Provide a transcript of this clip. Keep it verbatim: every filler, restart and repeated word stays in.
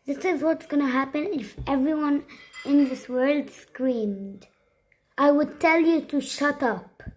This is what's gonna happen if everyone in this world screamed. I would tell you to shut up.